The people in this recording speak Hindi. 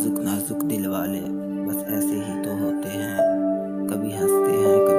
नाजुक नाजुक दिल वाले बस ऐसे ही तो होते हैं, कभी हंसते हैं